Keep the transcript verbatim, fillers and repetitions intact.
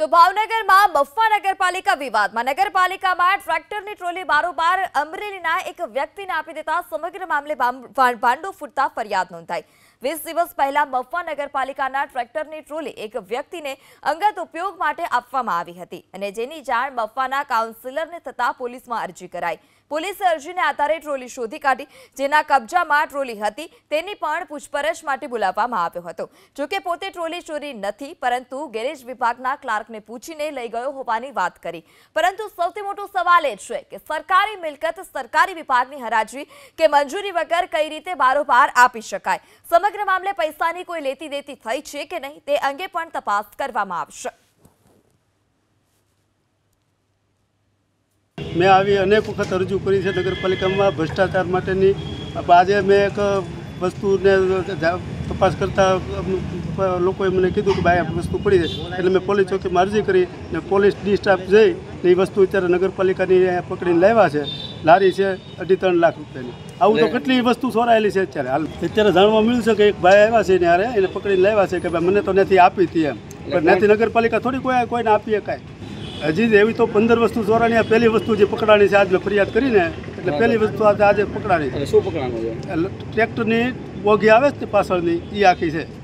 તો ભાવનગરમાં બફા નગરપાલિકા વિવાદમાં નગરપાલિકામાં ટ્રેક્ટરની ટ્રોલી બારોબાર અમરેલીના એક વ્યક્તિને આપી દેતા સમગ્ર મામલે ભાંડો ફૂટતા ફરિયાદ નોંધાઈ। વીસ દિવસ પહેલા બફા નગરપાલિકાના ટ્રેક્ટરની ટ્રોલી એક વ્યક્તિને અંગત ઉપયોગ માટે આપવામાં આવી હતી અને જેની જાણ બફાના કાઉન્સિલરને થતા પોલીસમાં અરજી કરાઈ। પોલીસે અરજીને આધારે ટ્રોલી શોધી કાઢી, જેના કબજામાં ટ્રોલી હતી તેની પણ પૂછપરછ માટે બોલાવવામાં આવ્યો હતો। જોકે પોતે ટ્રોલી ચોરી નથી, પરંતુ ગેરેજ વિભાગના ક્લાર્કને પૂછીને લઈ ગયો હોવાની વાત કરી। પરંતુ સૌથી મોટો સવાલ એ છે કે સરકારી મિલકત સરકારી વિભાગની હરાજી કે મંજૂરી વગર કઈ રીતે બારોબાર આપી શકાય? સમગ્ર મામલે પૈસાની કોઈ લેતી દેતી થઈ છે કે નહીં તે અંગે પણ તપાસ કરવામાં આવશે। मैं આવી અનેક વખત રજૂ કરી છે નગરપાલિકામાં ભ્રષ્ટાચાર માટેની। આજે મેં એક વસ્તુને તપાસ કરતા લોકોએ મને કીધું કે ભાઈ આ વસ્તુ પડી છે, એટલે મેં પોલીસ ચોકીમાં અરજી કરી ને પોલીસ ડી સ્ટાફ જઈ એ વસ્તુ અત્યારે નગરપાલિકાની પકડીને લાવ્યા છે। લારી છે અઢી ત્રણ લાખ રૂપિયાની। આવું તો કેટલી વસ્તુ ચોરાયેલી છે અત્યારે હાલ અત્યારે જાણવા મળ્યું છે કે એક ભાઈ આવ્યા છે ને યારે એને પકડીને લાવ્યા છે કે ભાઈ મને તો નથી આપી હતી એમ, પણ નથી નગરપાલિકા થોડી કોઈ કોઈને આપીએ કાંઈ। હજી એવી તો પંદર વસ્તુ ચોરાની પહેલી વસ્તુ જે પકડાણી છે આજ મેં ફરિયાદ કરીને, એટલે પહેલી વસ્તુ આજે આજે પકડાણી છે। શું પકડાણું છે? ટ્રેક્ટરની બોગી આવે છે પાછળની એ આખી છે।